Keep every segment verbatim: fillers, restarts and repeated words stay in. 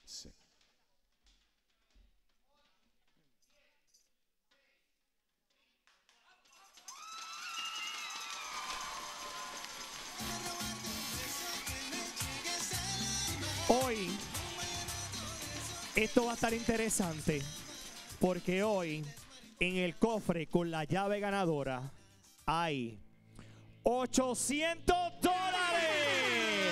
Sí. Hoy, esto va a estar interesante, porque hoy, en el cofre con la llave ganadora, hay ochocientos dólares.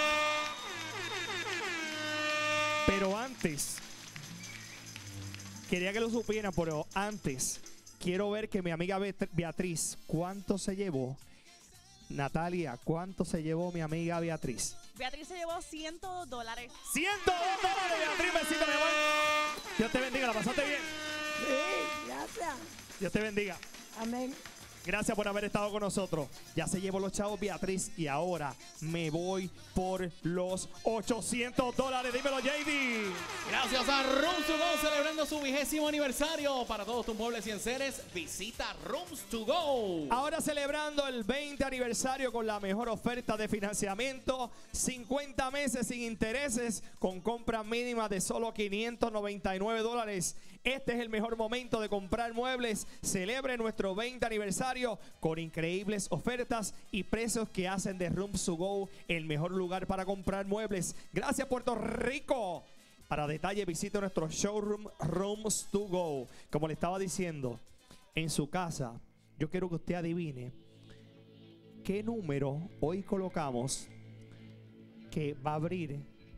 Pero antes, quería que lo supieran, pero antes, quiero ver que mi amiga Beatriz, ¿cuánto se llevó? Natalia, ¿cuánto se llevó mi amiga Beatriz? Beatriz se llevó ciento dos dólares. ciento dos dólares, Beatriz, besito, mi amor. Dios te bendiga, ¿la pasaste bien? Sí, gracias. Dios te bendiga. Amén. Gracias por haber estado con nosotros. Ya se llevó los chavos Beatriz y ahora me voy por los ochocientos dólares. Dímelo, J D. Gracias a Rooms to Go, celebrando su vigésimo aniversario. Para todos tus muebles y enseres, visita Rooms to Go. Ahora celebrando el veinte aniversario con la mejor oferta de financiamiento. cincuenta meses sin intereses con compra mínima de solo quinientos noventa y nueve dólares. Este es el mejor momento de comprar muebles. Celebre nuestro veinte aniversario con increíbles ofertas y precios que hacen de Rooms to Go el mejor lugar para comprar muebles. Gracias, Puerto Rico. Para detalle, visite nuestro showroom Rooms to Go. Como le estaba diciendo, en su casa, yo quiero que usted adivine qué número hoy colocamos que va a abrir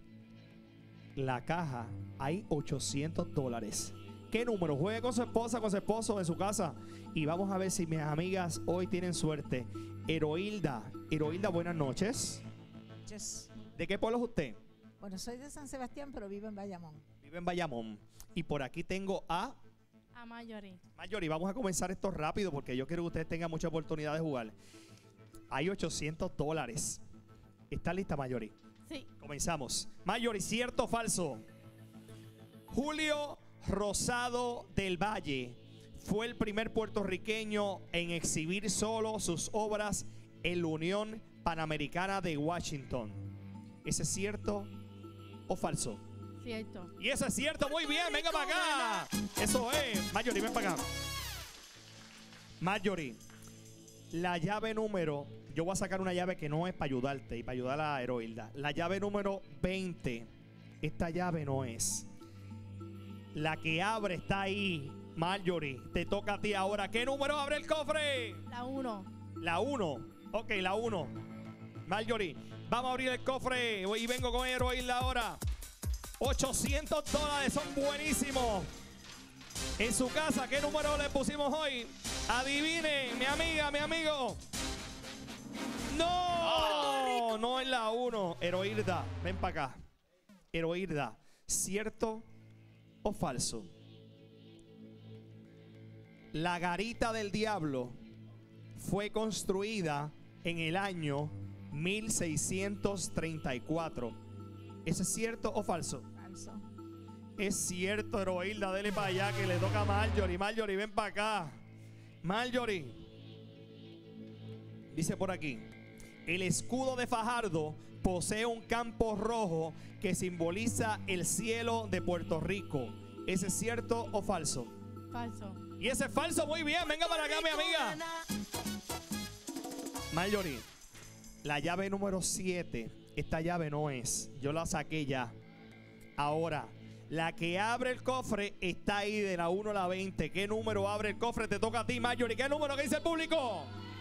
la caja. Hay ochocientos dólares. ¿Qué número? Juegue con su esposa, con su esposo en su casa. Y vamos a ver si mis amigas hoy tienen suerte. Heroilda. Heroilda, buenas noches. Yes. ¿De qué pueblo es usted? Bueno, soy de San Sebastián, pero vivo en Bayamón. Vive en Bayamón. Y por aquí tengo a A Mayori. Mayori. Vamos a comenzar esto rápido porque yo quiero que ustedes tengan mucha oportunidad de jugar. Hay ochocientos dólares. ¿Está lista, Mayori? Sí. Comenzamos. Mayori, ¿cierto o falso? Julio Rosado del Valle fue el primer puertorriqueño en exhibir solo sus obras en la Unión Panamericana de Washington. ¿Ese es cierto o falso? Cierto. Y eso es cierto, muy bien, venga para acá. Eso es. Mayori, ven para acá. Mayori, la llave número, yo voy a sacar una llave que no es para ayudarte y para ayudar a Heroilda. La llave número veinte, esta llave no es. La que abre está ahí. Marjorie, te toca a ti ahora. ¿Qué número abre el cofre? La uno. La uno. Ok, la uno. Marjorie, vamos a abrir el cofre. Y vengo con Heroilda ahora. ochocientos dólares, son buenísimos. En su casa, ¿qué número le pusimos hoy? Adivine, mi amiga, mi amigo. No, no es la uno. Heroilda, ven para acá. Heroilda, ¿cierto o falso? La garita del diablo fue construida en el año mil seiscientos treinta y cuatro. ¿Eso es cierto o falso? Falso. Es cierto, Heroilda, dele para allá que le toca a Marjorie. Marjorie, ven para acá. Marjorie. Dice por aquí: el escudo de Fajardo posee un campo rojo que simboliza el cielo de Puerto Rico. ¿Ese es cierto o falso? Falso. Y ese es falso, muy bien. Venga para acá, mi amiga. Marjorie, la llave número siete. Esta llave no es. Yo la saqué ya. Ahora, la que abre el cofre está ahí de la uno a la veinte. ¿Qué número abre el cofre? Te toca a ti, Marjorie. ¿Qué número que dice el público?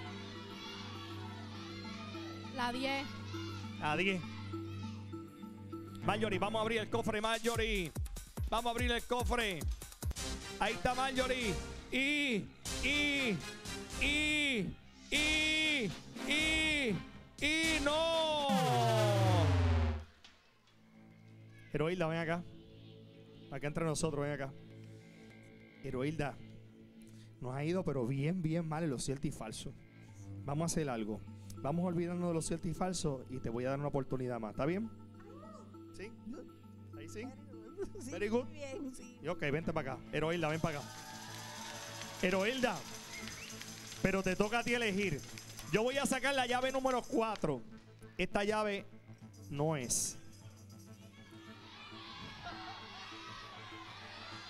La diez. A diez. Marjorie, vamos a abrir el cofre, Marjorie. Vamos a abrir el cofre. Ahí está Marjorie. Y, y, y, y, y, y no. Heroilda, ven acá. Acá entre nosotros, ven acá. Heroilda, nos ha ido pero bien, bien mal en los ciertos y falsos. Vamos a hacer algo. Vamos a olvidarnos de los ciertos y falsos y te voy a dar una oportunidad más. ¿Está bien? ¿Sí? Ahí sí. Sí, Very good. muy bien, sí. Y ok, vente para acá. Heroilda, ven para acá. Heroilda, pero te toca a ti elegir. Yo voy a sacar la llave número cuatro. Esta llave no es.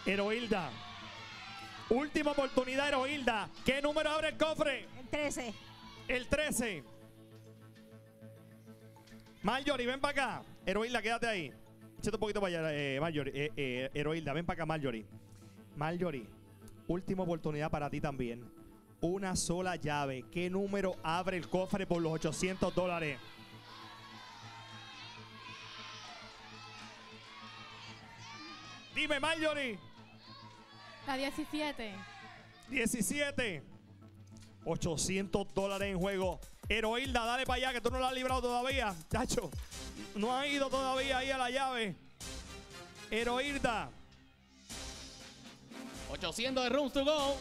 Heroilda. Última oportunidad, Heroilda. ¿Qué número abre el cofre? El trece. El trece. Marjorie, ven para acá. Heroilda, quédate ahí. Échate un poquito para allá, eh, Marjorie. Eh, eh, Heroilda, ven para acá, Marjorie. Marjorie, última oportunidad para ti también. Una sola llave. ¿Qué número abre el cofre por los ochocientos dólares? Dime, Marjorie. La diecisiete. diecisiete. ochocientos dólares en juego. Heroilda, dale para allá que tú no la has librado todavía. Chacho, no has ido todavía ahí a la llave. Heroilda. ochocientos de Rooms to Go.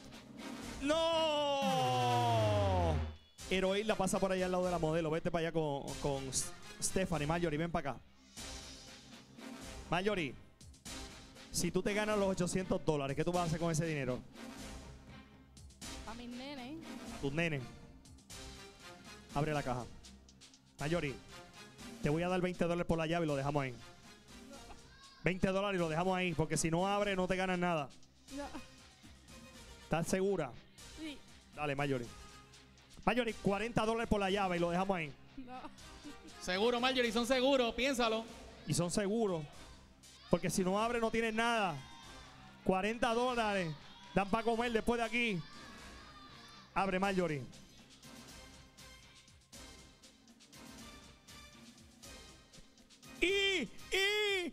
¡No! Heroilda pasa por allá al lado de la modelo. Vete para allá con, con Stephanie. Marjorie, ven para acá. Marjorie, si tú te ganas los ochocientos dólares, ¿qué tú vas a hacer con ese dinero? Para mis nenes. Tus nenes. Abre la caja. Marjorie, te voy a dar veinte dólares por la llave y lo dejamos ahí. veinte dólares y lo dejamos ahí, porque si no abre no te ganas nada. No. ¿Estás segura? Sí. Dale, Marjorie. Marjorie, cuarenta dólares por la llave y lo dejamos ahí. No. Seguro, Marjorie, son seguros, piénsalo. Y son seguros. Porque si no abre no tienes nada. cuarenta dólares. Dan para comer después de aquí. Abre, Marjorie. Y, y,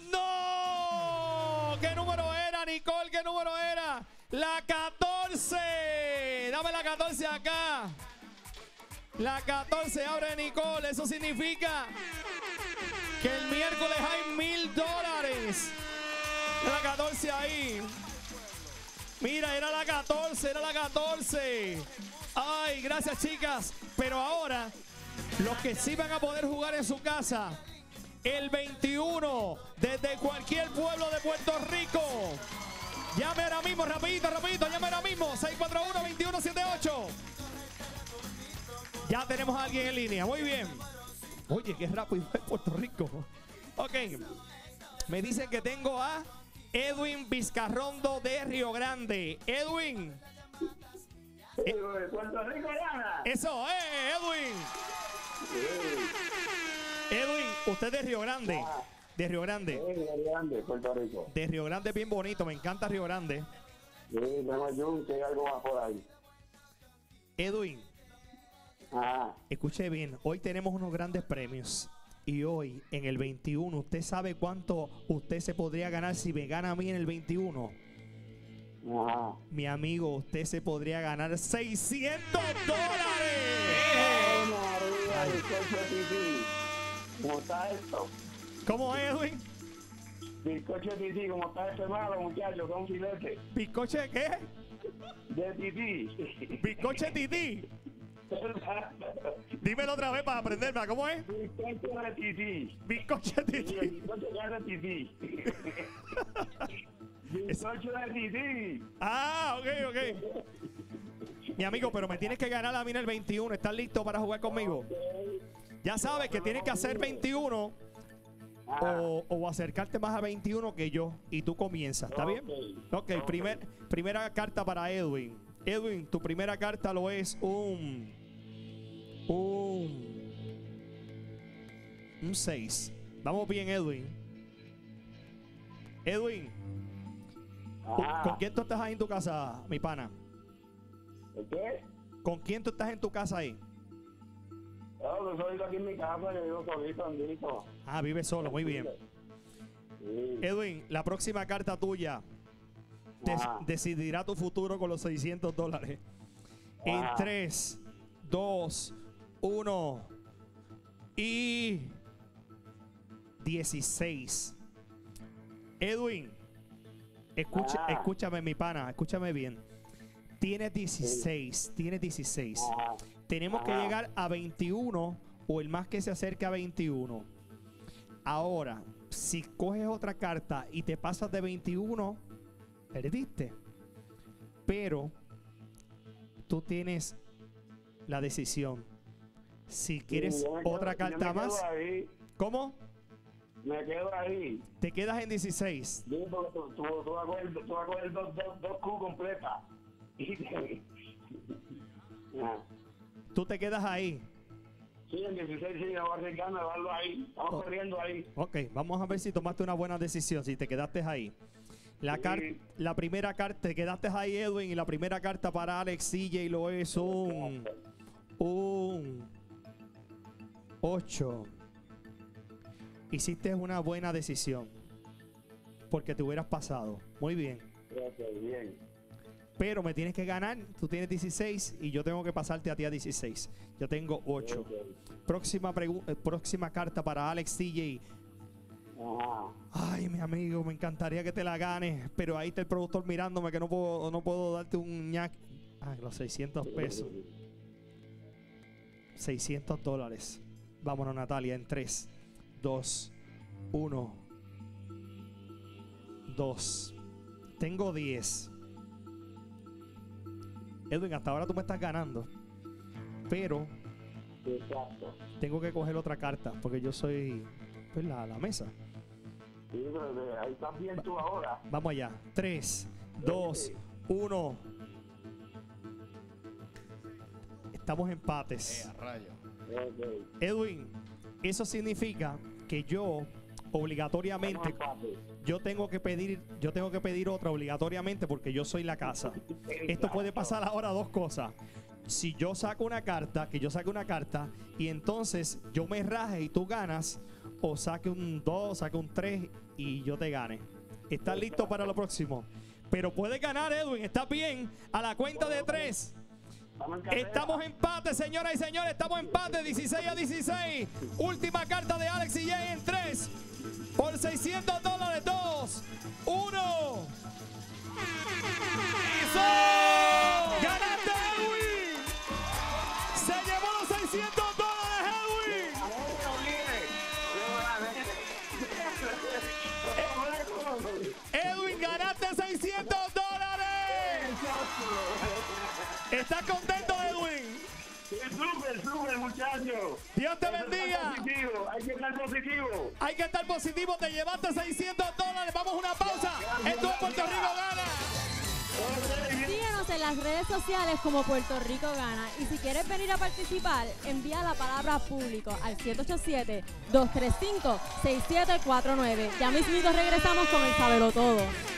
no. ¿Qué número era, Nicole? ¿Qué número era? La catorce. Dame la catorce acá. La catorce abre, Nicole. Eso significa que el miércoles hay mil dólares. La catorce ahí. Mira, era la catorce, era la catorce. Ay, gracias, chicas. Pero ahora, los que sí van a poder jugar en su casa, el veintiuno, desde cualquier pueblo de Puerto Rico. Llame ahora mismo, rapidito, rapidito, llame ahora mismo. seis cuatro uno, dos uno siete ocho. Ya tenemos a alguien en línea, muy bien. Oye, qué rápido es Puerto Rico. Ok, me dicen que tengo a Edwin Vizcarrondo de Río Grande. Edwin. Eh, Puerto Rico gana. Eso, eh, Edwin. Edwin, usted de Río Grande. De Río Grande. Eh, Río Grande, Puerto Rico. De Río Grande es bien bonito, me encanta Río Grande. Sí, tengo yo, que hay algo más por ahí. Edwin, Ah, escuche bien, hoy tenemos unos grandes premios. Y hoy, en el veintiuno, ¿usted sabe cuánto usted se podría ganar si me gana a mí en el veintiuno? ajá. Mi amigo, usted se podría ganar seiscientos dólares. ¡Eh, María, bizcocho Titi! ¿Cómo está esto? ¿Cómo es, Edwin? Bizcocho Titi, ¿cómo está este malo, muchachos? Son filetes. ¿Bizcoche de qué? De Titi. ¿Bizcoche tití? Dímelo otra vez para aprenderme. ¿Cómo es? Bizcocho de Titi. Bizcoche Sí, el tití. bizcocho de Titi. Bizcocho de Titi. Ah, ok, ok. Mi amigo, pero me tienes que ganar a mí en el veintiuno. ¿Estás listo para jugar conmigo? Ya sabes que tienes que hacer veintiuno o, o acercarte más a veintiuno que yo. Y tú comienzas, ¿está bien? Ok, primer, primera carta para Edwin. Edwin, tu primera carta lo es un... Un... Un seis. Vamos bien, Edwin. Edwin, ¿con, Ah, con quién tú estás ahí en tu casa, mi pana? ¿el qué? ¿Con quién tú estás en tu casa ahí? Yo soy aquí en mi casa, yo vivo solito, andito. Ah, vive solo, muy bien. Sí. Edwin, la próxima carta tuya des- Ah. decidirá tu futuro con los seiscientos dólares. En Ah. tres, dos, uno y dieciséis. Edwin, escucha, Ah. escúchame, mi pana, escúchame bien. Tienes dieciséis, tienes dieciséis. Ah, Tenemos que Ajá. llegar a veintiuno o el más que se acerque a veintiuno. Ahora, si coges otra carta y te pasas de veintiuno, perdiste. Pero tú tienes la decisión. Si quieres sí, yo me otra quedo- yo carta me quedo más, ahí. ¿cómo? Me quedo ahí. Te quedas en dieciséis. Digo, porque tú, tú, tú vas a coger, tú vas a coger dos, dos, dos Q completas. Y te- Ah. Tú te quedas ahí. Sí, en dieciséis sí, me voy a arriesgar, me voy a darlo ahí. Estamos Oh. corriendo ahí. Ok, vamos a ver si tomaste una buena decisión, si te quedaste ahí. La, Sí. car- la primera carta, te quedaste ahí, Edwin, y la primera carta para Alex C J lo es un... Un... ocho. Hiciste una buena decisión. Porque te hubieras pasado. Muy bien. Ok, bien. Pero me tienes que ganar. Tú tienes dieciséis y yo tengo que pasarte a ti a dieciséis. Yo tengo ocho. Ok. Próxima, pregu- eh, próxima carta para Alex C J. Ajá. Ay, mi amigo, me encantaría que te la ganes. Pero ahí está el productor mirándome que no puedo, no puedo darte un ñac. Ah, los seiscientos pesos. seiscientos dólares. Vámonos, Natalia, en tres, dos, uno, dos. Tengo diez. Edwin, hasta ahora tú me estás ganando. Pero Exacto. tengo que coger otra carta porque yo soy pues, la, la mesa. Sí, pero de- ahí estás bien tú ahora. Vamos allá. tres, dos, uno. Estamos empates. Eh, a rayo. Ok. Edwin, eso significa que yo obligatoriamente Empate. yo tengo que pedir yo tengo que pedir otra obligatoriamente porque yo soy la casa. Esto puede pasar ahora dos cosas. Si yo saco una carta, que yo saque una carta y entonces yo me raje y tú ganas, o saque un dos, saque un tres y yo te gane. ¿Estás listo para lo próximo? Pero puedes ganar, Edwin. ¿Estás bien? A la cuenta de tres. Estamos en carrera. Estamos en empate, señoras y señores. Estamos en empate, dieciséis a dieciséis. Última carta de Alex y Jay en tres. Por seiscientos dólares. dos, uno. ¡Eso! ¡Ganaste, Edwin! ¡Se llevó los seiscientos dólares, Edwin! Edwin, ganaste seiscientos dólares. ¿Estás contento, Edwin? Súper, súper, muchachos. Dios te Hay que estar bendiga. positivo, hay que estar positivo. Hay que estar positivo. Te llevaste seiscientos dólares. Vamos a una pausa. Esto es Puerto Rico Gana. Síguenos en las redes sociales como Puerto Rico Gana. Y si quieres venir a participar, envía la palabra público al siete ocho siete, dos tres cinco, seis siete cuatro nueve. Ya mismito regresamos con el Sabelo Todo.